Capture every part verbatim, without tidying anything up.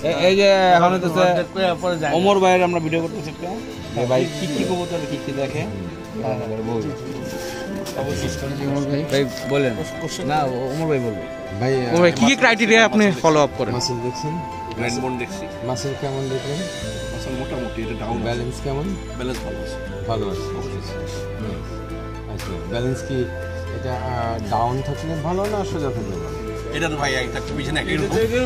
এই যে এখন হচ্ছে ওমর ভাইয়ের আমরা ভিডিও করতেছি একটা ভাই কি কি কবুতর কি কি দেখে ভাই বলেন না ওমর ভাই বলবে ভাই ওমর ভাই কি কি ক্রাইটেরিয়া আপনি ফলো আপ করেন? মাসেল দেখছেন, গ্র্যান্ড বোন দেখছি। মাসেল কেমন দেখলেন? মাসেল মোটামুটি, এটা ডাউন। ব্যালেন্স কেমন? ব্যালেন্স ভালো আছে, ভালো আছে। আচ্ছা, ব্যালেন্স কি এটা ডাউন থাকলে ভালো না সোজা থাকলে ভালো? এটা তো ভাই একটা পিছনে একটা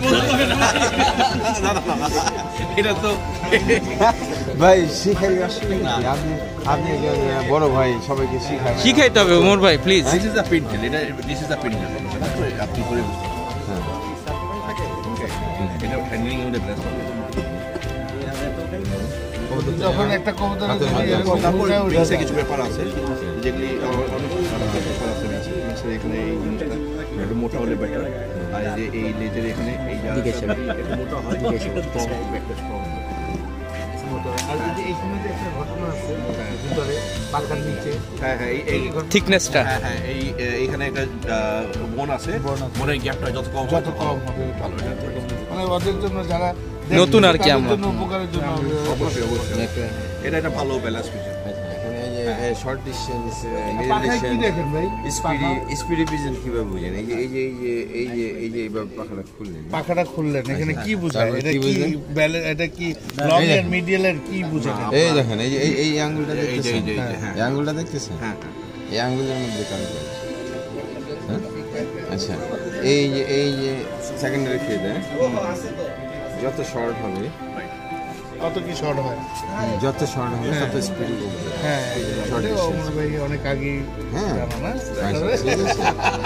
এটা তো ভাই শিখাই আসলে আপনি আপনি বড় ভাই সবাইকে শিখাই শিখাইতে হবে ওমর ভাই please. This is the pintail, এটা দিস ইজ দ্য পিনটেল, আপনি করে হ্যাঁ এটা হ্যান্ডলিং এর ব্যালেন্স হবে। যখন একটা কবুতর নিচে কিছু ব্যাপার আছে যেগুলি অনেক ব্যাপার আছে নিচে, এখানে এই জিনিসটা একটু মোটা হলে বেটার। আর এই যে এই লেজের এখানে এই জায়গাটা একটু মোটা হয়, স্ট্রং একটা স্ট্রং। আর এই যে এইখানে যে একটা ঘটনা আছে ভিতরে পাখার নিচে, হ্যাঁ হ্যাঁ এই থিকনেসটা, হ্যাঁ হ্যাঁ এই এইখানে একটা বোন আছে, বোনের গ্যাপটা যত কম যত কম হবে ভালো। মানে ওদের জন্য যারা নতুন আর কি আমরা উপকারের জন্য অবশ্যই অবশ্যই এটা একটা ভালো ব্যালেন্স ফিচার। এখানে এই যে শর্ট ডিসটেন্স পাখায় কি দেখেন ভাই? স্পিডি স্পিডি পিজন কিভাবে বুঝেন? এই যে এই যে এই যে এই যে এই যে এইভাবে পাখাটা খুললেন, পাখাটা খুললেন, এখানে কি বোঝায়? এটা কি ব্যালেন্স, এটা কি লং এর মিডিয়াল এর কি বোঝায়? এই দেখেন এই যে এই এই আঙ্গুলটা দেখতেছেন, এই যে এই আঙ্গুলটা দেখতেছেন, হ্যাঁ এই আঙ্গুলের মধ্যে কাজ করে। আচ্ছা, এই যে এই যে সেকেন্ডারি ফেজ যত শর্ট হবে কত কি শর্ট হয়, যত শর্ট হবে তত স্পিড হবে। হ্যাঁ শর্ট ওমর ভাই অনেক আগে হ্যাঁ জানা না, ঠিক আছে।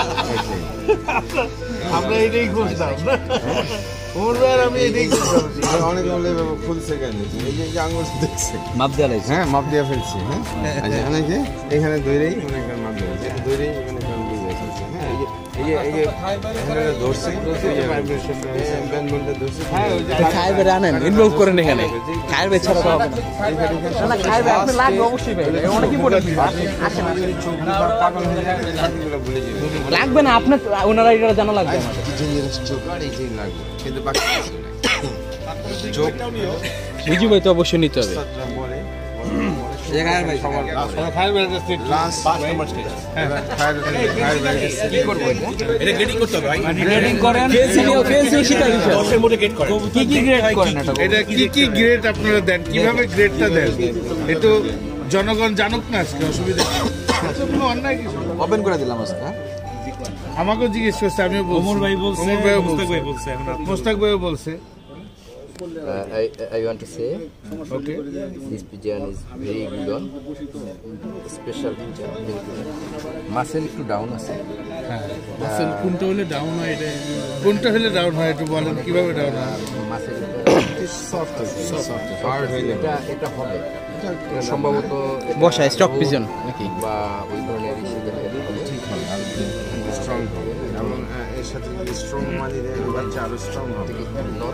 আমরা এটাই খুঁজতাম না ওমর ভাই, আমি এটাই খুঁজতাম। অনেক অনেক খুলছে কেন? এই যে আঙ্গুল দেখছে মাপ দেওয়া লাগছে, হ্যাঁ মাপ দিয়ে ফেলছি। হ্যাঁ আচ্ছা, অনেকে এখানে দৌড়েই মনে করেন মাপ দিয়ে ফেলছে, দৌড়েই মনে করেন বুঝে ফেলছে। হ্যাঁ এই যে এই যে এই যে এখানে ধরছে ভাইব্রেশন ব্যান্ডটা ধরছে, খায় বের আনেন ইনভলভ করেন এখানে, খায় বের ছাড়া হবে না, না খায় বের আপনি লাগবে অবশ্যই ভাই, অনেক ইম্পর্টেন্ট আসে না পাগল হয়ে যাবে, লাঠিগুলো ভুলে যাবে। লাগবে না আপনার, ওনারা এটা জানা লাগবে না। কি জিনিস চোখ আর এই যে লাগবে, কিন্তু বাকি কিছু নাই। চোখ বুঝি ভাই তো অবশ্যই নিতে হবে। বলে জায়গায় ভাই সবাই ফায়ার ব্যারিকেড সেট লাস্ট পাঁচ number stage fire fire barricade কি করব এটা? এটা গ্রেডিং করতে হবে ভাই, গ্রেডিং করেন, ফেন্সিং ফেন্সিং শিখা দিতে দশ এর মধ্যে গ্রেড করেন। কি কি গ্রেড করেন এটা? এটা কি কি গ্রেড আপনারা দেন, কিভাবে গ্রেডটা দেন একটু জনগণ জানুক না, আজকে অসুবিধা কোনো অন্যায় কিছু। ওপেন করে দিলাম আজকে। আমাকেও জিজ্ঞেস করছে, আমিও বলছি, ওমর ভাই বলছে, ওমর ভাই বলছে, মোস্তাক ভাই বলছে। Uh, I, I want to say, okay, this pigeon is very good on special pigeon. Muscle একটু ডাউন আছে, মাসেল কোনটা হলে ডাউন হয়, এটা কোনটা হলে ডাউন হয় একটু বলেন, কিভাবে ডাউন হয়? মাসেল সফট সফট হার্ড হইলে এটা এটা হবে, এটা সম্ভবত বসা স্টক পিজন নাকি বা ওই ধরনের হিসেবে ঠিক হবে, আর স্ট্রং হবে। এবং এর সাথে যদি স্ট্রং মানি দেয় বাচ্চা আরো স্ট্রং হবে। নর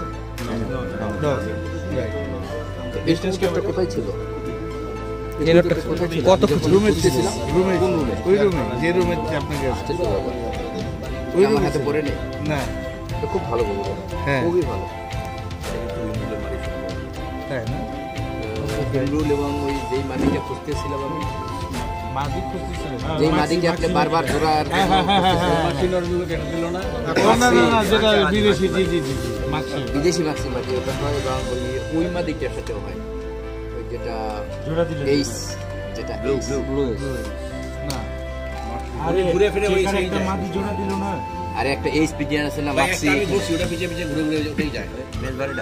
ডিসটেন্স এটা কোথায় ছিল? কত রুমে ছিলাম, রুমে ওই রুমে যে রুমে আপনাকে আসছে ওই আমার রুমে হাতে পড়ে নেই না, এটা খুব ভালো কবুতর, হ্যাঁ খুবই ভালো। তাই না? রুল এবং ওই যেই মাদিটা খুঁজতেছিলাম আমি, মাদি খুঁজতেছিলেন, যেই মাদিকে আপনি বারবার জোড়ার না না না, যেটা বিদেশি, জি জি জি মাছি, বিদেশি মাছি মাটি ওটা হয়, এবং ওই ওই মাদিকটার সাথেও হয়, ওই যেটা এইস, যেটা না আরে ঘুরে ফিরে ওই সাইড একটা মাদি জোড়া দিল না, আরে একটা এইস পিজিয়ান আছে না মাক্সি, আমি বলছি ওটা পিছে পিছে ঘুরে ঘুরে ওটাই যায় বেশ ভারিটা।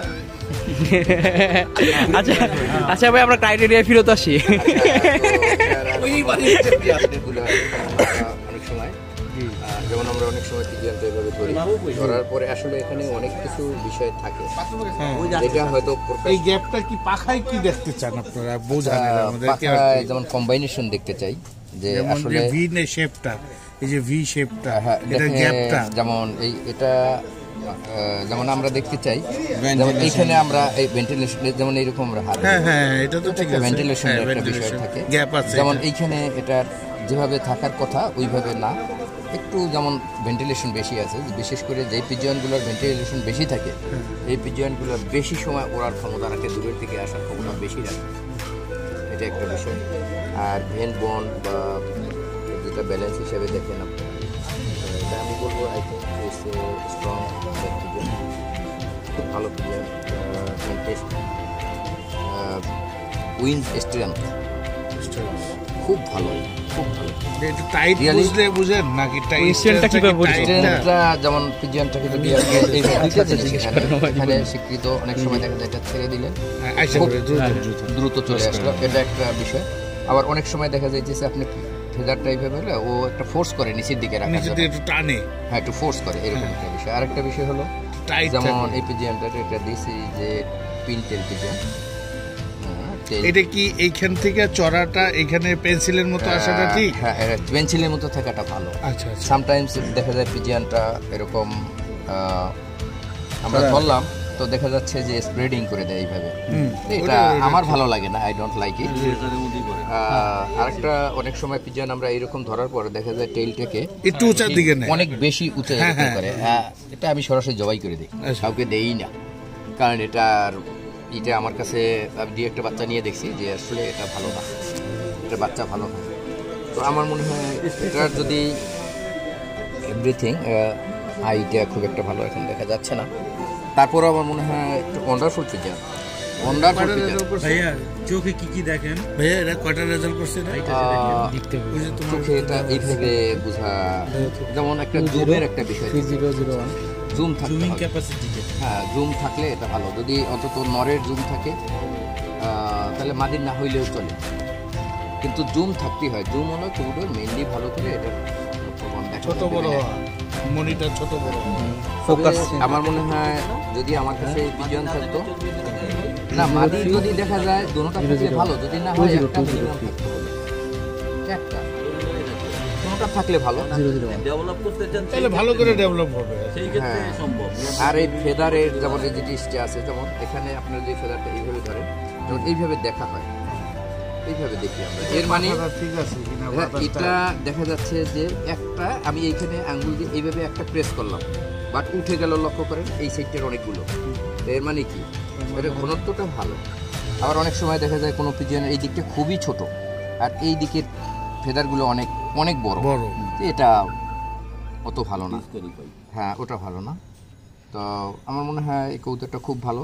আচ্ছা আচ্ছা ভাই আমরা ক্রাইটেরিয়া ফিরত আসি। ওই বাড়ি এগুলো অনেক সময় যেমন আমরা অনেক সময় পিজিয়ান এভাবে ধরি, ধরার পরে আসলে এখানে অনেক কিছু বিষয় থাকে যেটা হয়তো এই গ্যাপটা কি পাখায় কি দেখতে চান আপনারা, বোঝান এর মধ্যে কি পাখায় যেমন কম্বাইনেশন দেখতে চাই, যে আসলে ভি নে শেপটা, এই যে ভি শেপটা, হ্যাঁ, এটা গ্যাপটা, যেমন এই এটা যেমন আমরা দেখতে চাই, যেমন এইখানে আমরা এই ভেন্টিলেশন যেমন এইরকম আমরা হাত, হ্যাঁ হ্যাঁ এটা তো ঠিক আছে, ভেন্টিলেশনের একটা বিষয় থাকে, গ্যাপ আছে, যেমন এইখানে এটা যেভাবে থাকার কথা ওইভাবে না, একটু যেমন ভেন্টিলেশন বেশি আছে, বিশেষ করে যেই পিজিয়নগুলোর ভেন্টিলেশন বেশি থাকে এই পিজিয়নগুলোর বেশি সময় ওড়ার ক্ষমতা রাখে, দূরের থেকে আসার ক্ষমতা বেশি রাখে, এটা একটা বিষয়। আর ভেন বন বা যেটা ব্যালেন্স হিসেবে দেখেন আপনারা, এটা আমি বলবো I think it's strong pigeon, খুব ভালো পিজিয়ন। উইন্ড স্ট্রেংথ খুব ভালো, খুব ভালো। একটু টাইট বুঝলে বুঝেন নাকি টাইট স্ট্রেংথটা কিভাবে বুঝবেন? স্ট্রেংথটা যেমন পিজিয়নটাকে যদি এখানে স্বীকৃত, অনেক সময় দেখা যায় এটা ছেড়ে দিলে খুব দ্রুত চলে আসলো, এটা একটা বিষয়। আবার অনেক সময় দেখা যাইতেছে আপনি ফেদার টাইপের হলে ও একটা ফোর্স করে নিচের দিকে রাখার জন্য, একটু টানে, হ্যাঁ একটু ফোর্স করে, এরকম একটা বিষয়। আরেকটা বিষয় হলো যেমন এই পিজিয়নটা এটা দিয়েছি যে পিনটেল পিজিয়ন, এটা কি এইখান থেকে চড়াটা এখানে পেন্সিলের মতো আসাটা ঠিক? হ্যাঁ, পেন্সিলের মতো থাকাটা ভালো। আচ্ছা, সামটাইমস দেখা যায় পিজিয়নটা এরকম আমরা ধরলাম তো দেখা যাচ্ছে যে স্প্রেডিং করে দেয় এইভাবে, এটা আমার ভালো লাগে না, আই ডোন্ট লাইক ইট। আরেকটা অনেক সময় পিজিয়ন আমরা এরকম ধরার পরে দেখা যায় টেইলটাকে একটু উঁচার দিকে নেয়, অনেক বেশি উঁচা করে, এটা আমি সরাসরি জবাই করে দিই, কাউকে দেই না, কারণ এটার এটা আমার কাছে আমি দু একটা বাচ্চা নিয়ে দেখছি যে আসলে এটা ভালো না, এটা বাচ্চা ভালো না। তো আমার মনে হয় এটার যদি এভরিথিং আইটা খুব একটা ভালো এখন দেখা যাচ্ছে না, তারপরে আমার মনে হয় একটু ওয়ান্ডারফুল পিজিয়ন, ওয়ান্ডারফুল পিজিয়ন। ভাইয়া চোখে কি কি দেখেন? ভাইয়া এটা কয়টা রেজাল্ট করছে? চোখে এটা এইভাবে বোঝা, যেমন একটা জুমের একটা বিষয়, জুম থাকলে, হ্যাঁ জুম থাকলে এটা ভালো, যদি অন্তত নরের জুম থাকে তাহলে মাদির না হইলেও চলে, কিন্তু জুম থাকতেই হয়। জুম হলো কবুতর মেইনলি ভালো করে এটা ছোট বড় মনিটর, ছোট বড় ফোকাস। আমার মনে হয় যদি আমার কাছে পিজিয়ন থাকতো না, মাদি যদি দেখা যায় দুটোটা থাকলে ভালো, যদি না হয় একটা মিনিমাম থাকতে হবে, একটা কোনোটা থাকলে ভালো, ডেভেলপ করতে চান তাহলে ভালো করে ডেভেলপ হবে, সেই ক্ষেত্রে সম্ভব। আর এই ফেদারের যেমন এই যে ডিসটা আছে, যেমন এখানে আপনার যে ফেদারটা এইভাবে ধরেন, যেমন এইভাবে দেখা হয়, এইভাবে দেখি আমরা, এর মানে ঠিক আছে কিনা এটা দেখা যাচ্ছে যে একটা আমি এইখানে আঙ্গুল দিয়ে এইভাবে একটা প্রেস করলাম, বাট উঠে গেল, লক্ষ্য করেন এই সাইডটার অনেকগুলো, এর মানে কি এটা ঘনত্বটা ভালো। আবার অনেক সময় দেখা যায় কোনো পিজিয়নের এই দিকটা খুবই ছোট আর এই দিকের ফেদারগুলো অনেক অনেক বড় বড়, এটা অত ভালো না, হ্যাঁ ওটা ভালো না। তো আমার মনে হয় এই কবুতরটা খুব ভালো,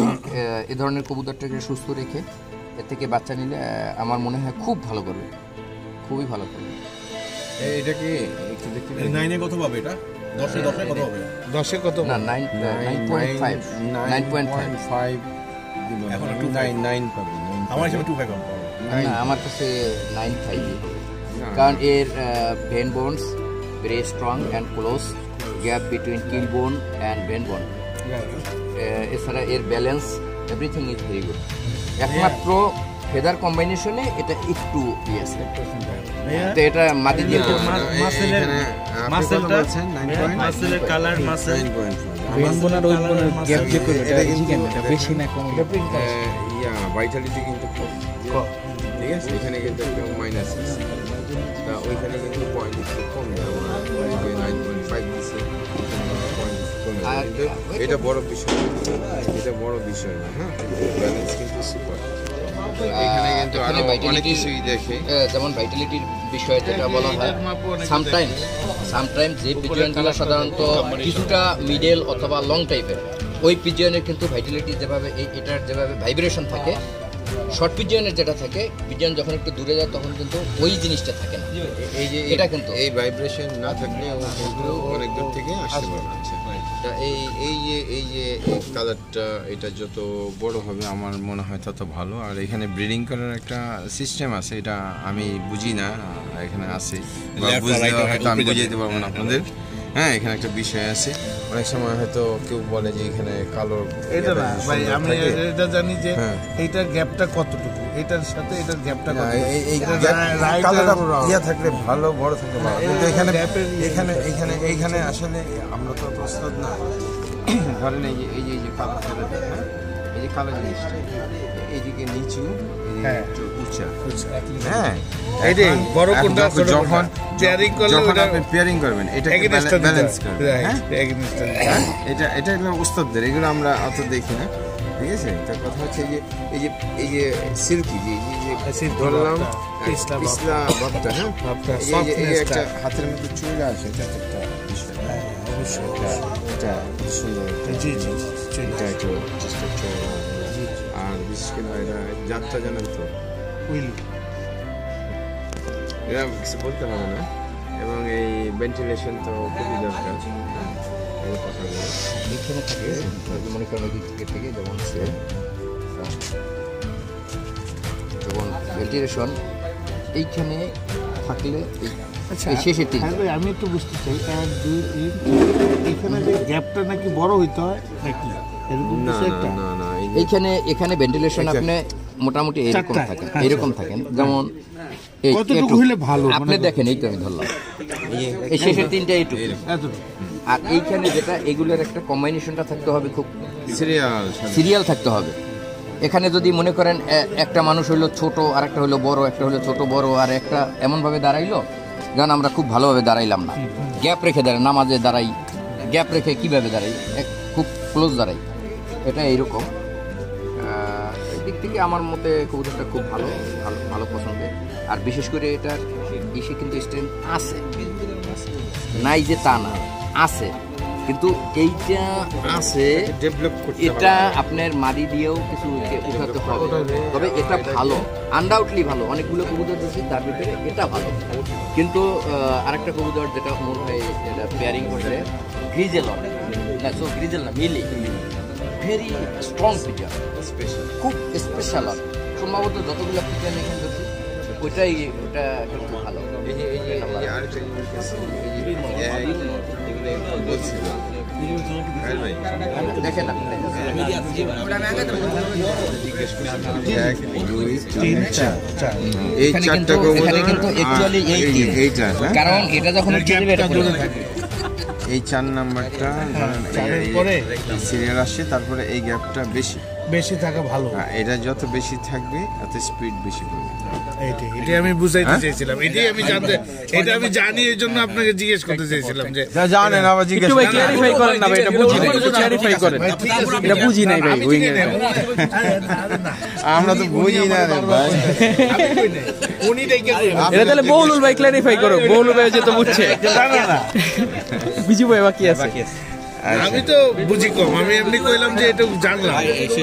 এ ধরনের কবুতরটাকে সুস্থ রেখে এর থেকে বাচ্চা নিলে আমার মনে হয় খুব ভালো করবে, খুবই ভালো করবে। এটা কি একটু দেখতে নাইনে কত পাবে এটা? দশে দশে কত হবে? দশে কত? না nine nine point five nine point five এখন টু নাইন নাইন পাবে, আমার হিসাবে টু ফাইভ পাবে। না আমার কাছে নাইন ফাইভ, কারণ এর vent bones very strong and close, gap between keel bone and vent bone, এছাড়া এর balance everything is very good. একমাত্র ফেদার কম্বিনেশনে এটা একটু ইয়ে আছে, তো এটা মাটি দিয়ে মাসেলের মাসেলটা মাসেলের কালার মাসেল বোনার ওই বোনার গ্যাপ যে করবে এটা চিকেন, এটা বেশি না কম, এটা প্রিন্ট আছে, ইয়া ভাইটালিটি কিন্তু কম, ঠিক আছে, এখানে কিন্তু একটা মাইনাস আছে, তা ওইখানে কিন্তু পয়েন্ট একটু কম, নাইন পয়েন্ট ফাইভ দিচ্ছে, এটা বড় বিষয়, এটা বড় বিষয় না, হ্যাঁ ব্যালেন্স কিন্তু সুপার। এখানে কিন্তু আরো অনেক কিছুই দেখে, যেমন ভাইটালিটির বিষয় যেটা বলা হয়, সামটাইমস সামটাইমস যে পিজিয়নগুলো সাধারণত কিছুটা মিডল অথবা লং টাইপের, ওই পিজিয়নের কিন্তু ভাইটালিটি যেভাবে এই এটার যেভাবে ভাইব্রেশন থাকে, শর্ট পিজিয়নের যেটা থাকে, পিজিয়ন যখন একটু দূরে যায় তখন কিন্তু ওই জিনিসটা থাকে না, এই যে এটা কিন্তু এই ভাইব্রেশন না থাকলে ও কিন্তু অনেক দূর থেকে আসতে পারবে। তা এই এই যে এই যে কালারটা এটা যত বড় হবে আমার মনে হয় তত ভালো। আর এখানে ব্রিডিং করার একটা সিস্টেম আছে, এটা আমি বুঝি না, এখানে আছে বা বুঝলে হয়তো আমি বুঝিয়ে দিতে পারবো না আপনাদের। হ্যাঁ এখানে একটা বিষয় আছে, অনেক সময় হয়তো কেউ বলে যে এখানে কালো, এটা না ভাই আমি এটা জানি যে এইটার গ্যাপটা কতটুকু, এটার সাথে এটার গ্যাপটা কত, এই কালারটা ইয়া থাকলে ভালো, বড় থাকলে ভালো, কিন্তু এখানে এখানে এখানে এইখানে আসলে আমরা তো প্রস্তুত না। ধরেন এই যে এই যে এই যে কালার ফেলে, হ্যাঁ এই এই কালো জিনিসটা এইদিকে নিচু, হ্যাঁ। একটু উঁচা, হ্যাঁ। এই যে বড় এখন কোনটা ছোট যখন পেয়ারিং করলে যখন ওটা আপনি পেয়ারিং করবেন এটাকে এগেইনস্টটা ব্যালেন্স করবেন, হ্যাঁ? এগেইনস্টটা হ্যাঁ, এটা এটা হলো উস্তাদদের, এগুলো আমরা অত দেখি না, ঠিক আছে। তার কথা হচ্ছে যে এই যে এই যে সিল্কি যে এই যে ধরলাম পিছলা ভাব। পিছলা ভাবটা, হ্যাঁ, ভাবটা, এই যে- এই যে softness-টা। একটা হাতের মধ্যে চুল আছে, এটা একটা বিষয়, অবশ্যই এটা এটা খুব সুন্দর একটা, জি জি জি এটা একটু চেষ্টা চড়া, আর বিশেষ করে এটা যাত্রা জানেন তো, উইল এরা কিছু বলতে পারে না, এবং এই ভেন্টিলেশন তো খুবই দরকার, এই কথাগুলো। এখানে থাকে মনে করেন ওই দিক থেকে থেকে যেমন সে যেমন ভেন্টিলেশন এইখানে থাকলে এই- আচ্ছা এই শেষের তিন হ্যাঁ ভাই, আমি একটু বুঝতে চাই এক দুই তিন এখানে যে গ্যাপটা নাকি বড় হইতে হয় নাকি এরকম না কিছু না একটা না না এই যে- এইখানে এখানে ভেন্টিলেশন এটা- আপনি মোটামুটি এরকম চারটা। থাকেন হ্যাঁ, এরকম থাকেন যেমন এই কতটুকু এটুকু। হইলে ভালো আপনি মনে করেন? দেখেন এই তো আমি ধরলাম এই শেষের তিনটা এইটুকু এত আর এইখানে যেটা এগুলোর একটা কম্বাইনেশনটা থাকতে হবে, খুব সিরিয়াল সিরিয়াল থাকতে হবে। এখানে যদি মনে করেন এ- একটা মানুষ হইলো ছোট আর একটা হইলো বড়, একটা হইলো ছোট বড়, আর একটা এমনভাবে দাঁড়াইলো যেন আমরা খুব ভালোভাবে দাঁড়াইলাম না, গ্যাপ রেখে দাঁড়াই, নামাজে দাঁড়াই গ্যাপ রেখে কিভাবে দাঁড়াই, এক- খুব ক্লোজ দাঁড়াই, এটা এইরকম। আহ, এই দিক থেকে আমার মতে কবুতরটা খুব ভালো ভালো ভালো পছন্দের, আর বিশেষ করে এটার ইসে কিন্তু স্ট্রেংথ আছে, নাই যে তা না, আছে, কিন্তু এইটা আছে ডেভেলপ করতে হবে। এটা আপনার মাদি দিয়েও কিছু উঠে- উঠাতে হবে, তবে এটা ভালো, আনডাউটলি ভালো। অনেকগুলো কবুতর দেখছি তার ভিতরে এটা ভালো, কিন্তু আহ, আরেকটা কবুতর যেটা মনে হয় এটা পেয়ারিং করছে গ্রিজেল, না সো গ্রিজেল না mealy, very strong pitcher, special খুব স্পেশাল, সম্ভবত যতগুলো পিচার এখানে দেখছি ওইটাই ওটা কিন্তু ভালো। এই যে এই যে এই যে আরেকটা জিনিস আছে, এই যে এক, এগুলো একটু বলছিলাম। হ্যাঁ ভাই, দেখেন আপনি এক, দুই, তিন, চার। চার এই এখানে চারটা কিন্তু- কবুতর, এখানে কিন্তু আর actually এই এই যে তিন। এইটা, হ্যাঁ? কারণ এটা যখন উঠে যাবে এটা পড়ে যাবে। এই চার নাম্বারটা চারের পরে? সিরিয়াল আসছে, তারপরে এই গ্যাপটা বেশি, বেশি থাকা ভালো হ্যাঁ, এটা যত বেশি থাকবে তত স্পিড বেশি পাবে। এইটাই এটাই আমি বুঝাইতে চাইছিলাম, এটাই আমি জানতে, এটা আমি জানি এই জন্য আপনাকে জিজ্ঞেস করতে চাইছিলাম যে জানেন আবার জিজ্ঞেস একটু ভাই ক্লারিফাই করেন না ভাই, এটা বুঝি নাই, একটু ক্লারিফাই করেন, ভাই, ঠিক আছে, এটা বুঝি নাই ভাই, আমি উইং ঠিক এর আছে, আরে না, আরে না, আমরা তো বুঝি না রে ভাই। আমি কই নাই, উনি ডেকে কই। এটা তাহলে বহুলুল ভাই ক্লারিফাই করো, বহুলুল ভাই যেহেতু বুঝছে, না, না, না, বিজু ভাই বাকি আছে। আমি তো বুঝি কম, আমি এমনি কইলাম যে এটা জানলাম।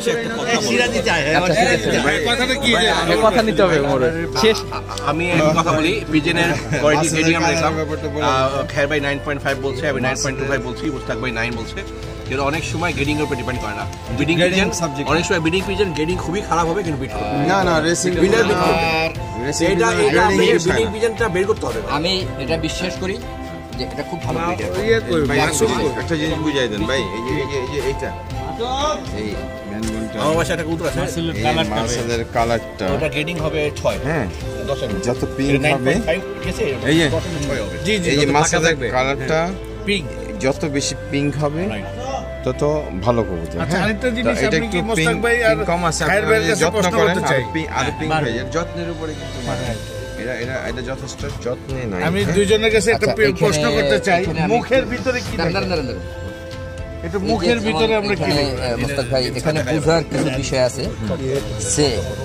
ভাই, কথাটা কি যে এ কথা নিতে হবে মোর শেষ। আমি একটা কথা বলি, পিজেনের কোয়ালিটি গ্রেডিং আমরা দেখলাম, ব্যাপারটা বলে খের ভাই নাইন পয়েন্ট ফাইভ বলছে, আমি নাইন পয়েন্ট টু ফাইভ বলছি, মুস্তাক ভাই নাইন বলছে, কিন্তু অনেক সময় গ্রেডিং এর উপর ডিপেন্ড করে না। ব্রিডিং পিজন অনেক সময় ব্রিডিং পিজন গ্রেডিং খুবই খারাপ হবে কিন্তু বিট করবে না না রেসিং উইনার বিট করবে। রেসিং এটা এটা ব্রিডিং পিজনটা বের করতে হবে। আমি এটা বিশ্বাস করি যে এটা খুব ভালো breeder। ইয়ে কই, ভাই মাসুম কই। একটা জিনিস বুঝাই দেন ভাই, এই যে এই যে এই যে এইটা এই ম্যানবনটা, আমার বাসায় একটা কবুতর আছে, এই মার্শালের কালারটা, ওটা গ্রেডিং হবে ছয়, হ্যাঁ, দশের মধ্যে। যত পিঙ্ক নাইন হবে, পয়েন্ট ফাইভ, ঠিক আছে? এই যে দশের মধ্যে ছয় হবে। জি জি এই যে যত মার্শালের থাকবে। কালারটা পিঙ্ক। যত বেশি পিঙ্ক হবে তত ভালো কবুতর। আচ্ছা, হ্যাঁ, আরেকটা জিনিস তো এটা আপনি কি একটু মোস্তাক pink- ভাই আর pink কম আছে, খায়ের আপনারা ভাইয়ের যদি কাছে যত্ন প্রশ্ন করেন করতে আর চাই? pink- আরো পিঙ্ক হয়ে যায়, যত্নের উপরে কিন্তু এটা এটা এটা যথেষ্ট যত্নে নাই। আমি হ্যাঁ? দুইজনের কাছে একটা আচ্ছা, পে- এখানে- প্রশ্ন করতে চাই, এখানে আমি- মুখের ভিতরে কি দাঁড়ান, দেখেন? দাঁড়ান, দাঁড়ান, দাঁড়ান। এটা এই যে মুখের যেমন ভিতরে আমরা কি এখানে, দেখি? আহ, মোস্তাক ভাই এখানে বোঝার কিছু বিষয় আছে, সে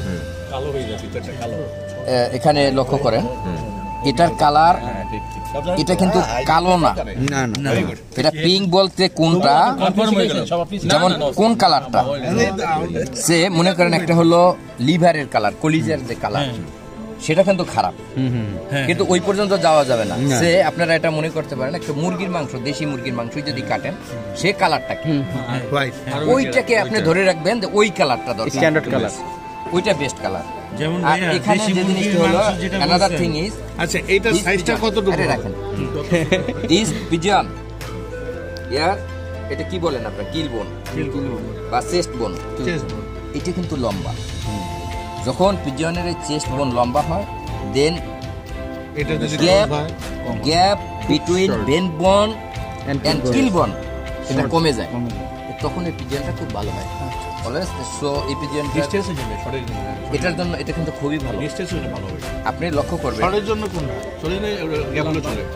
আহ, এখানে লক্ষ্য করেন এটার কালার, এটা কিন্তু কালো না, না না এটা পিঙ্ক বলতে কোনটা, যেমন কোন কালারটা, সে মনে করেন একটা হলো লিভারের কালার, কলিজার যে কালার, সেটা কিন্তু খারাপ, কিন্তু ওই পর্যন্ত যাওয়া যাবে না। সে আপনারা এটা মনে করতে পারেন একটা মুরগির মাংস, দেশি মুরগির মাংস যদি কাটেন, সে কালারটা কি, Right. ওইটাকে আপনি ধরে রাখবেন যে ওই কালারটা দরকার, স্ট্যান্ডার্ড কালার। ওইটা বেস্ট কালার। যেমন আর ভাইয়া, এখানে দেশি যে মুরগির জিনিসটা হলো মাংস যেটা অ্যানাদার বলছেন। থিং ইজ আচ্ছা, এইটার সাইজটা কতটুকু? আরে রাখেন দিস পিজন ইয়ার, এটা কি বলেন আপনারা, কিল বোন বা চেস্ট বোন, এটা কিন্তু লম্বা। যখন পিজনের এই চেস্ট বোন লম্বা হয়, দেন এটা যদি গ্যাপ কম হয়, গ্যাপ বিটুইন বেন বোন এন্ড কিল বোন এটা কমে যায়, তখন এই পিজনটা খুব ভালো হয়। অলওয়েজ সো এই পিজিয়ন ডিস্টেন্সের জন্য শর্টের জন্য এটার জন্য এটা কিন্তু খুবই ভালো। ডিস্টেন্সের জন্য ভালো হবে। আপনি লক্ষ্য করবেন শর্টের জন্য কোনটা চলে না গ্যাপগুলো চলে।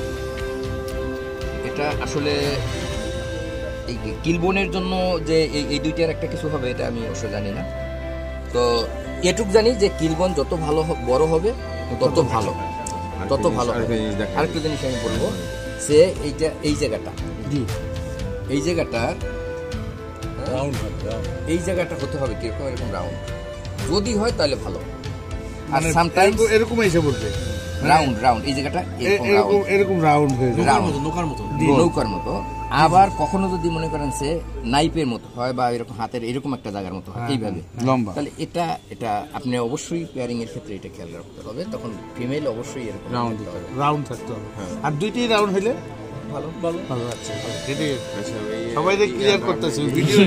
এটা আসলে এই কিলবোনের জন্য যে এই এই দুইটার একটা কিছু হবে এটা আমি অবশ্য জানি না। তো এটুক জানি যে কিলবোন যত ভালো হ- বড় হবে তত ভালো, তত ভালো হবে। আরেকটা জিনিস আমি বলবো সে এইটা এই জায়গাটা জি এই জায়গাটার রাউন্ড হবে এই জায়গাটা হতে হবে কিরকম এরকম রাউন্ড যদি হয় তাহলে ভালো। আর মানে সামটাইমস এরকম- এরকম এসে বলতে রাউন্ড রাউন্ড এই জায়গাটা এ- এরকম এরকম রাউন্ড এরকম রাউন্ড হয়ে যায়। রাউন্ড নৌকার মতো নৌকার মতো। আবার কখনো যদি মনে করেন সে নাইপের মতো হয় বা এরকম হাতের এরকম একটা জায়গার মতো হয় এইভাবে লম্বা। তাহলে এটা এটা আপনি অবশ্যই পেয়ারিং এর ক্ষেত্রে এটা খেয়াল রাখতে হবে। তখন ফিমেল অবশ্যই এরকম Round রাখতে হবে। রাউন্ড থাকতে হবে আর দুইটাই রাউন্ড হইলে ভালো ভালো ভালো আচ্ছা এটাই সবাই ক্লিয়ার করতেছে ভিডিও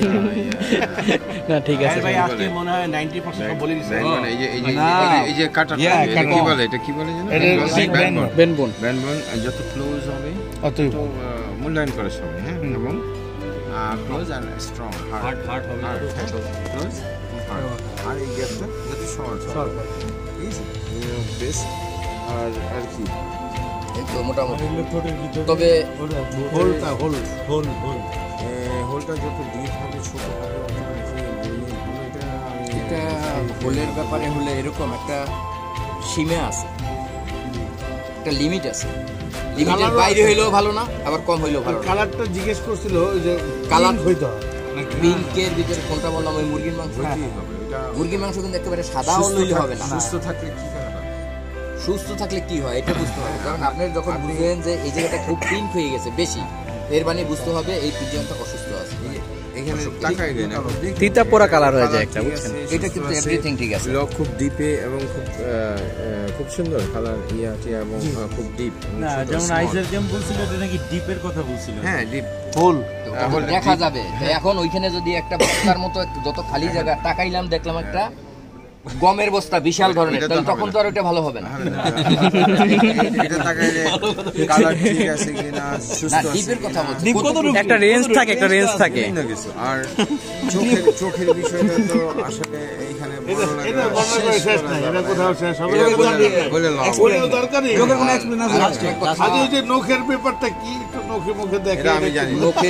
না ঠিক আছে ভাই আজকে মনে হয় নাইনটি পার্সেন্ট বলে দিছে ব্যানবন, এই যে এই যে না। এই যে কাটাটা Yeah, এটা কি কাটা। বলে এটা কি বলে জানো? এটা ব্যানবন, ব্যানবন। বেনবন ব্যানবন যত ক্লোজ হবে অতই তো আহ, মূল্যায়ন করে সবাই, হ্যাঁ, এবং ক্লোজ আর স্ট্রং হার্ড হার্ট হবে ক্লোজ আর এই গ্যাপটা যত শর্ট শর্ট বেস্ট আর আর কি এই তো মোটামুটি। তবে হোলটা হোল হোল হোল এ, হোলটা যত ডিপ হবে ছোট হবে অত বেশি ব্রিলিং হবে। এটা আমি এটা হোলের ব্যাপারে হলে এরকম একটা সীমা আছে, একটা লিমিট আছে। লিমিটের কালারও বাইরে আছে। হইলেও ভালো না, আবার কম হইলেও ভালো না। কালারটা জিজ্ঞেস করছিল ওই যে কালার কালার হইতে হয় পিঙ্কের ভিতরে কোনটা বললাম ওই মুরগির মাংস। হইতেই হবে এটা মুরগির মাংস কিন্তু একেবারে সাদা সুস্থ হইলে থাক- হবে না। সুস্থ থাকলে কি করে হবে? সুস্থ থাকলে কি হয় এটা বুঝতে হবে। কারণ আপনি যখন বুঝবেন যে এই জায়গাটা খুব পিঙ্ক হয়ে গেছে বেশি, এর মানে বুঝতে হবে এই পিজিয়নটা অসুস্থ আছে। এখানে তাকাই দেয় না তিতা পোড়া কালার হয়ে যায় একটা, ঠিক বুঝছেন? আছে, এটা কিন্তু সুস্থ আছে, everything ঠিক আছে। লক খুব ডিপে এবং খুব আহ, আহ, খুব সুন্দর কালার ইয়া টিয়া এবং আহ, খুব ডিপ না যেমন আইসের গেম বলছিল এটা নাকি ডিপের কথা বলছিল। হ্যাঁ ডিপ হোল তো তখন দেখা যাবে যে এখন ওইখানে যদি একটা বস্তার মতো যত খালি জায়গা তাকাইলাম দেখলাম একটা গমের বস্তা বিশাল ধরনের, এটা তো তাহলে হবে তখন না। তো আর ওইটা ভালো হবে না। এটা তাকাইলে কালার ঠিক আছে কিনা না সুস্থ আছে ডিপের কথা বলছি। একটা রেঞ্জ থাকে, একটা রেঞ্জ থাকে। বিভিন্ন কিছু আর চোখের চোখের বিষয়টা তো আসলে এইখানে বর্ণনা এটা করা বর্ণনা করে শেষ নাই, এটা কোথাও শেষ হবে এটা না। বলে- বলে লাভ নেই। বলেও দরকার নেই। চোখের কোনো explanation আর আছে? একটা কথা, আগে ওই যে নখের ব্যাপারটা কি একটু নখে মুখে দেখে এটা আমি জানি না। লোকে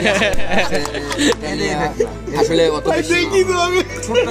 আসলে অত বেশি দেখি তো আমি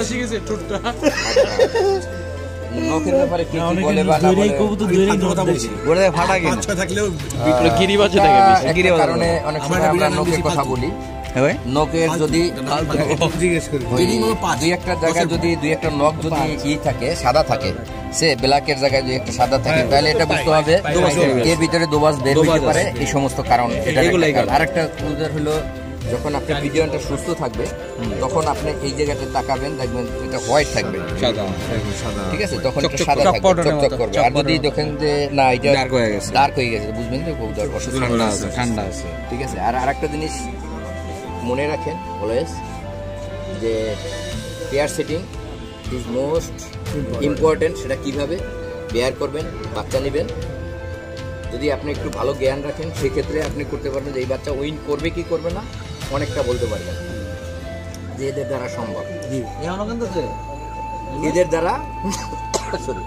নখের ব্যাপারে কি কি বলে বা না বলে ওরে ফাটা গেছে বাচ্চা থাকলেও বিক্রয় গিরিবাজে থাকে বেশি একটা গিরিবাজ কারণে অনেক সময় আমরা নখের কথা বলি। হ্যাঁ ভাই নখের যদি জিজ্ঞেস করি ওই দুই একটা জায়গায় যদি দুই একটা নখ যদি ই থাকে সাদা থাকে, সে ব্ল্যাকের জায়গায় দুই একটা সাদা থাকে, তাহলে এটা বুঝতে হবে এর ভিতরে দোবাস বের হতে পারে। এই সমস্ত কারণ এটা এগুলাই কারণ। আরেকটা উদাহরণ হলো যখন আপনার পিজিয়নটা সুস্থ থাকবে তখন আপনি এই জায়গাটা তাকাবেন দেখবেন এটা হোয়াইট থাকবে, সাদা সাদা ঠিক আছে? তখন এটা চকচক সাদা থাকবে, চকপটনের চকচক মতো, করবে। আর যদি দেখেন যে না এটা Dark হয়ে গেছে। ডার্ক হয়ে গেছে, বুঝবেন যে কবুতর অসুস্থ। ঠান্ডা আছে ঠান্ডা আছে ঠিক আছে। আর আরেকটা জিনিস মনে রাখেন অলওয়েজ যে pair setting is most important. সেটা কিভাবে পেয়ার করবেন, বাচ্চা নেবেন, যদি আপনি একটু ভালো জ্ঞান রাখেন সেক্ষেত্রে আপনি করতে পারবেন যে এই বাচ্চা উইন করবে কি করবে না অনেকটা বলতে পারবেন যে এদের দ্বারা সম্ভব। এদের দ্বারা sorry,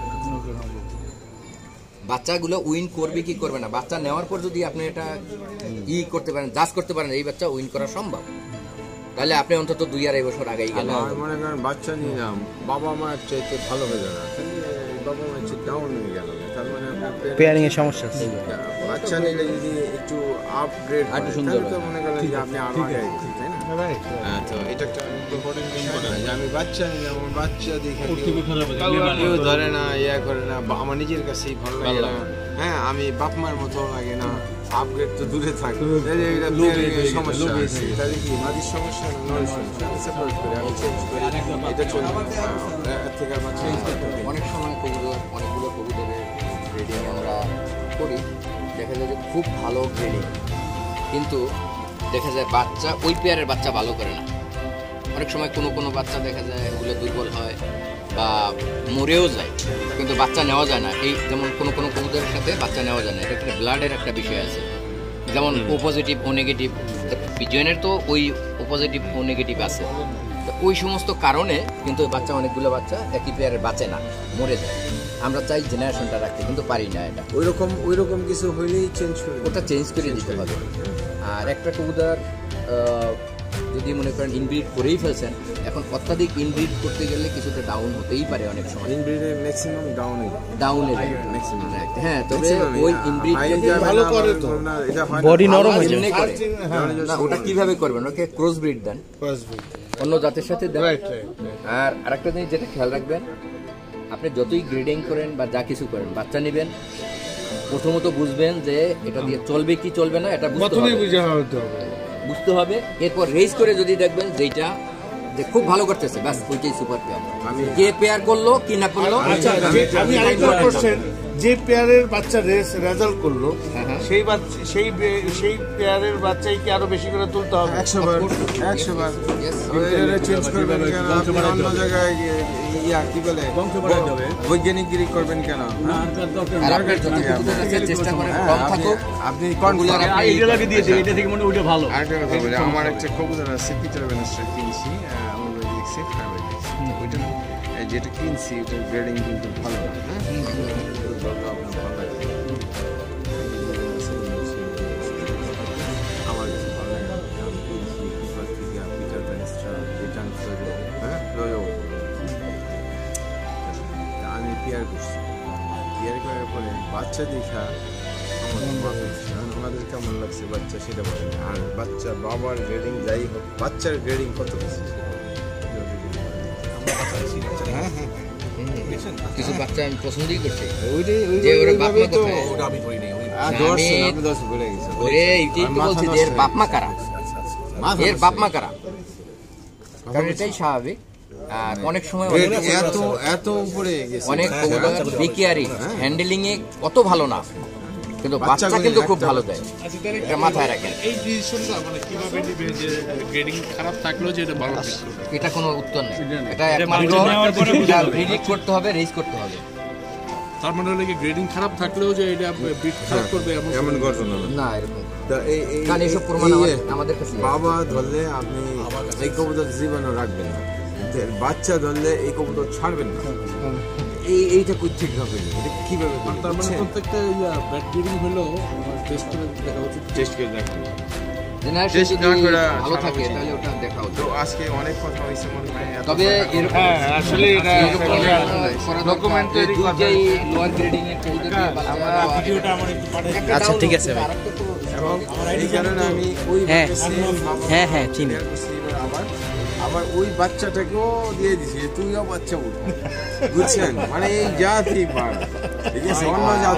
বাচ্চাগুলো উইন করবে কি করবে না, বাচ্চা নেওয়ার পর যদি আপনি এটা ই করতে পারেন, জাজ করতে পারেন এই বাচ্চা উইন করা সম্ভব, তাহলে আপনি অন্তত দুই আড়াই বছর আগেই গেলেন। আমার মনে করেন বাচ্চা নিলাম, বাবা মার চাইতে ভালো হয়ে গেল, বাবা মার চেয়ে ডাউন হয়ে গেল, তার মানে আপনার পেয়ারিং এর সমস্যা আছে। বাচ্চা নিলে যদি একটু আপগ্রেড একটু সুন্দর তো মনে করেন যে আপনি আরো আগে গেছেন, তাই না? হ্যাঁ, তো এটা একটা ইম্পর্টেন্ট যে আমি বাচ্চা নিলাম, আমার বাচ্চা দেখে কেউ- কেউ ধরে না, ইয়া করে না, বা আমার নিজের কাছেই ভালো লাগে না, হ্যাঁ আমি বাপ মার মতো লাগে না, আপগ্রেড তো দূরে থাকে, তাহলে এটা pairing এর সমস্যা আছে। তাহলে কি মাদির সমস্যা না নয় সমস্যা, আমি সেপারেট করি, আমি চেঞ্জ করি, এটা চলবে, হ্যাঁ, এর থেকে আর বাচ্চা নিতে হবে না। অনেক সময় কবুতর অনেকগুলো কবুতরের গ্রেডিং আমরা করি, দেখা যায় যে খুব ভালো গ্রেডিং, কিন্তু দেখা যায় বাচ্চা ওই পেয়ারের বাচ্চা ভালো করে না। অনেক সময় কোনো কোনো বাচ্চা দেখা যায় ওগুলো দুর্বল হয় বা মরেও যায়, কিন্তু বাচ্চা নেওয়া যায় না। এই যেমন কোনো কোনো কবুতরের সাথে বাচ্চা নেওয়া যায় না, এটা একটা ব্লাডের একটা বিষয় আছে। যেমন ও পজিটিভ ও নেগেটিভ, পিজিয়নের তো ওই ও পজিটিভ ও নেগেটিভ আছে, তো ওই সমস্ত কারণে কিন্তু ওই বাচ্চা অনেকগুলো বাচ্চা একই পেয়ারের বাঁচে না, মরে যায়। আমরা চাই জেনারেশনটা রাখতে, কিন্তু পারি না এটা। ওই রকম ওই রকম কিছু হইলেই চেঞ্জ করে ওটা চেঞ্জ করে দিতে হবে। আর একটা কবুতর যদি মনে করেন ইনব্রিড করেই ফেলছেন, এখন অত্যাধিক ইনব্রিড করতে গেলে কিছুটা ডাউন হতেই পারে অনেক সময়। ইনব্রিডের ম্যাক্সিমাম ডাউনে ডাউনে যায় ম্যাক্সিমাম। হ্যাঁ, তবে ওই ইনব্রিড ভালো করে তো এটা হয় বডি নরম হয়ে যায়। না, ওটা কিভাবে করবেন? ওকে ক্রস ব্রিড দেন, অন্য জাতের সাথে দেন। আর আরেকটা জিনিস যেটা খেয়াল রাখবেন, আপনি যতই গ্রেডিং করেন বা যা কিছু করেন, বাচ্চা নেবেন, প্রথমত বুঝবেন যে এটা দিয়ে চলবে কি চলবে না, এটা বুঝতে হবে বুঝতে হবে এরপর রেস করে যদি দেখবেন যেটা যে খুব ভালো করতেছে, ব্যাস ওইটাই সুপার পেয়ার। যে পেয়ার করলো কি না করলো। আচ্ছা, আমি আরেকটা কোশ্চেন, যে পেয়ারের বাচ্চা রেস রেজাল্ট করলো সেই বাচ্চা সেই সেই পেয়ারের বাচ্চাই কি আরো বেশি করে তুলতে হবে? একশো বার একশো বার চেঞ্জ করবেন কেন? আপনি অন্য জায়গায় ইয়া কি বলে বৈজ্ঞানিক গিরি করবেন কেন? চেষ্টা করেন কম থাকুক, আপনি ভালো। আরেকটা কথা বলি, আমার একটা কবুতর আছে পিটার ভেনাস্টার কিনছি, আমার বাড়ি দেখছি খাবার দেখছি, ওইটা যেটা কিনছি ওটার গ্রেডিং কিন্তু ভালো না। হ্যাঁ, আপনার ভালো লাগে, আমার কাছে ভালো লাগে। আমি কিনছি কুপার থেকে পিটার ভেনাস্টার রিটার্ন করে, হ্যাঁ রয়্যাল। আমি পেয়ার করছি, পেয়ার করার পরে বাচ্চা দেখা আমার মাথা ওনাদের কেমন লাগছে বাচ্চা সেটা বলেন। আর বাচ্চা বাবার গ্রেডিং যাই হোক, বাচ্চার গ্রেডিং কত বেশি হ্যাঁ হ্যাঁ কিছু বাচ্চা আমি পছন্দই করছি। ওইটাই যে ওরা বাপ মা তো কোথায়? ওটা আমি ধরি নাই। আমি ওরে এইটাই তো বলছি যে এর বাপ মা কারা, এর বাপ মা কারা, কারণ এটাই স্বাভাবিক। আর অনেক সময় এত এত উপরে গেছে, অনেক কবুতর বিকেয়ারি হ্যান্ডেলিং এ অত ভালো না, কিন্তু বাচ্চা কিন্তু খুব ভালো দেয়, এটা মাথায় রাখেন। এই ডিসিশনটা মানে কিভাবে নিবে যে গ্রেডিং খারাপ থাকলেও যে এটা ভালো? এটা কোনো উত্তর নেই, এটা একমাত্র প্রিডিক্ট করতে হবে, রেস করতে হবে। তার মানে হলো কি গ্রেডিং খারাপ থাকলেও যে এটা বিট খারাপ করবে এমন ঘটনা না, এরকম তা এই এই কারণ এইসব প্রমাণ আমাদের কাছে বাবা ধরলে আপনি এই কবুতর জীবনও রাখবেন না, বাচ্চা ধরলে এই কবুতর ছাড়বেন না। এই এইটা কই ঠিক হবে, এটা কিভাবে? তার মানে প্রত্যেকটা ব্যাট গ্রেডিং হলো টেস্ট করে দেখা উচিত, টেস্ট করে দেখুন। জেনারেশন যদি ভালো থাকে তাহলে ওটা দেখা উচিত। তো আজকে অনেক কথা হইছে মনে হয়, তবে এরকম আসলে এটা ডকুমেন্টারি যেই লোয়ার গ্রেডিং এর কবুতর দিয়ে বাচ্চা ভিডিওটা আমার একটু পাঠান। আচ্ছা ঠিক আছে ভাই। এবং এই কারণে আমি ওই হ্যাঁ হ্যাঁ হ্যাঁ চিনি। আবার আবার ওই বাচ্চাটাকেও দিয়ে দিছি, তুইও বাচ্চা উঠ, বুঝছেন? মানে এই জাতি পার ঠিক আছে, অন্য জাত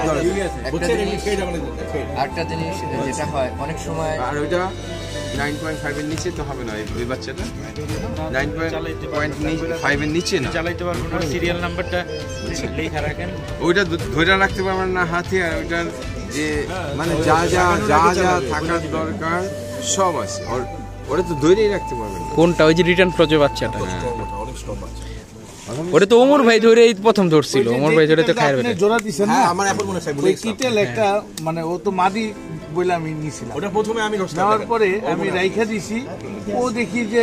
আরেকটা জিনিস যেটা হয় অনেক সময়, আর ওইটা নাইন পয়েন্ট ফাইভের নিচে তো হবে না। ওই বাচ্চাটা নাইন পয়েন্ট ফাইভের নিচে না চালাইতে পারবো না, সিরিয়াল নাম্বারটা লেখা রাখেন, ওইটা ধরে রাখতে পারবেন না হাতে। আর ওইটার যে মানে যা যা যা যা থাকার দরকার সব আছে, ওর ওটা তো ধরেই রাখতে পারবেন না। কোনটা? ওই যে রিটার্ন প্রজে বাচ্চাটা, ওটা তো ওমর ভাই ধরে এই প্রথম ধরছিল, ওমর ভাই ধরে তো খাইবে। জোড়া দিছেন না? আমার এখন মনে হয় ওই কিটেল একটা মানে ও তো মাদি বলে আমি নিছিলাম, ওটা প্রথমে আমি নেওয়ার পরে আমি রাইখা দিছি, ও দেখি যে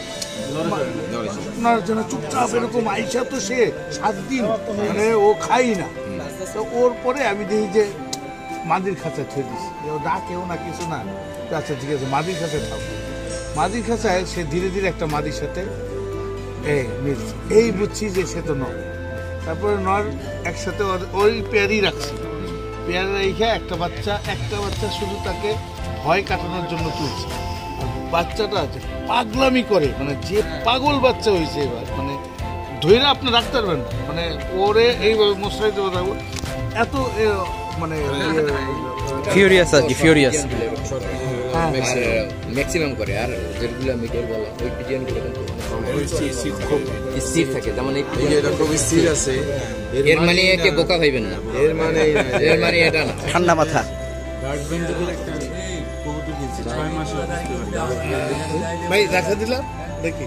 আপনার জন্য চুপচাপ এরকম আইসা, তো সে সাত দিন মানে ও খাই না। তো ওর পরে আমি দেখি যে মাদির খাঁচা ছেড়ে দিছি, ও ডাকেও না কিছু না। আচ্ছা ঠিক আছে, মাদির কাছে থাকবো। মাদির খাঁচায় সে ধীরে ধীরে একটা মাদির সাথে এই মিলছে, এই বুঝছি যে সে তো নয়। তারপরে নর একসাথে ওই পেয়ারই রাখছি, পেয়ার রেখে একটা বাচ্চা একটা বাচ্চা শুধু তাকে ভয় কাটানোর জন্য তুলছে। আর বাচ্চাটা আছে পাগলামি করে, মানে যে পাগল বাচ্চা হয়েছে এবার, মানে ধৈর্য আপনি রাখতে পারবেন না, মানে ওরে এইভাবে মশাই দেবো থাকবো এত মানে ফিউরিয়াস আর কি, ফিউরিয়াস ম্যাক্সিমাম করে। আর যেগুলো মিডল বলা ওই পিজিয়নগুলো কিন্তু খুব স্থির থাকে, যেমন এই এটা খুব স্থির আছে। এর মানে একে বোকা ভাইবেন না, এর মানে এর মানে এটা না, ঠান্ডা মাথা। ভাই রাখা দিলাম দেখি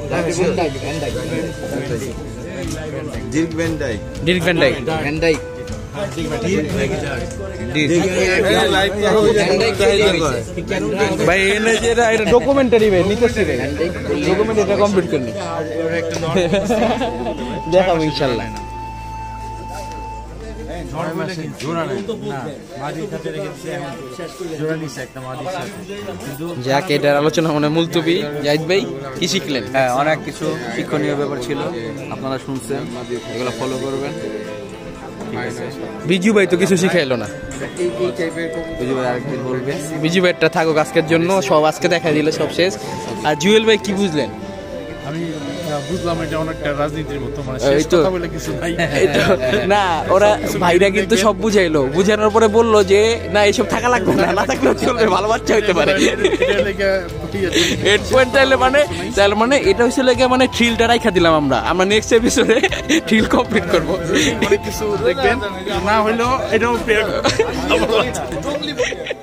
Dirk Van Dyck, Dirk Van Dyck, Van Dyck Dirk Van Dyck ভাই এনে যে এটা এটা ডকুমেন্টারি ভাই নিতেছি ভাই ডকুমেন্ট এটা কমপ্লিট করনি দেখাবো ইনশাআল্লাহ যাক এটার আলোচনা মনে মুলতবি জাহিদ ভাই কি শিখলেন? হ্যাঁ অনেক কিছু শিক্ষণীয় ব্যাপার ছিল, আপনারা শুনছেন, এগুলো ফলো করবেন। বিজু ভাই তো কিছু শিখাইলো না, বিজু ভাই আরেকদিন বলবে। বিজু ভাইটা থাকুক আজকের জন্য, সব আজকে দেখা দিল সব শেষ। আর জুয়েল ভাই কি বুঝলেন? আমি বুঝলাম এটা অনেকটা রাজনীতির মতো, মানে এই তো না ওরা ভাইরা কিন্তু সব বুঝাইলো, বুঝানোর পরে বললো যে না এসব থাকা লাগবে না, না থাকলেও চলবে, ভালো বাচ্চা হইতে পারে। হেড পয়েন্ট চাইলে মানে তাহলে মানে এটা হয়েছিল মানে থ্রিলটা রাইখা দিলাম আমরা, আমরা নেক্সট এপিসোডে থ্রিল কমপ্লিট করবো। অনেক কিছু দেখবেন না হইলেও এটাও